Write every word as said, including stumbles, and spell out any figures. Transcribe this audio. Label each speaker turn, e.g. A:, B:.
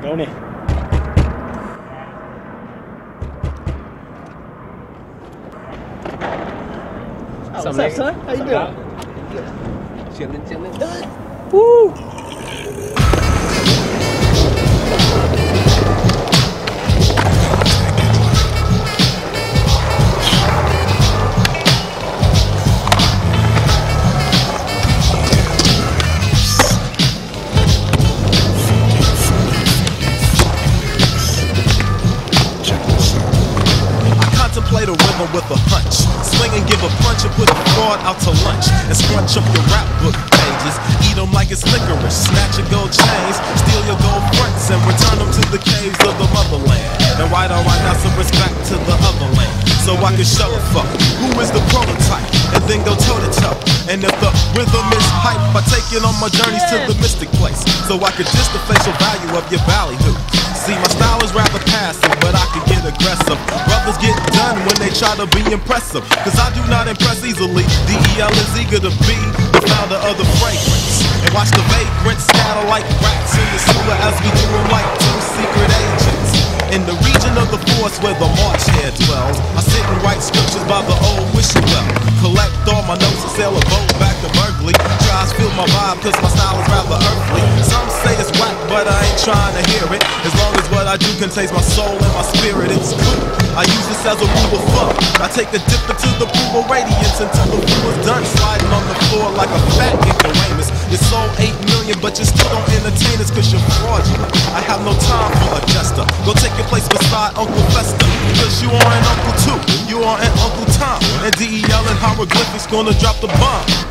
A: Tony.
B: Oh, what's up, son? How you doing?
C: Chillin', chillin'.
B: Woo!
D: Play the rhythm with a hunch. Swing and give a punch and put a fraud out to lunch. And scrunch up your rap book pages. Eat them like it's licorice. Snatch your gold chains. Steal your gold fronts and return them to the caves of the motherland. And ride on rhinoceros back to the other land. So I can show a fuck who is the prototype. And then go toe to toe. And if the rhythm is hype, I take it on my journeys to the mystic place. So I could diss the facial value of your ballyhoo. See, my style is rather passive, but I can get aggressive. Brothers get done when they try to be impressive. Cause I do not impress easily. D E L is eager to be the founder of the fragrance. And watch the vagrants scatter like rats in the sewer as we do them like two secret agents. In the region of the force where the March hare dwells, I sit and write scriptures by the old wishing well. Collect all my notes and sail a boat back to Berkeley. Tries feel my vibe cause my style is rather earthly. Some say it's whack but I ain't trying to hear it. As long as what I do contains my soul and my spirit, it's cool. I use this as a rule of thumb. I take a dip into the pool of radiance until the fool is done. Sliding on the floor like a fat ignoramus. You sold eight million but you still don't entertain us cause you're fraudulent. I have no time for a jester. Go take your place beside Uncle Fester. Cause you are an Uncle too. You are an Uncle Tom. And D E L and hieroglyphics gonna drop the bomb.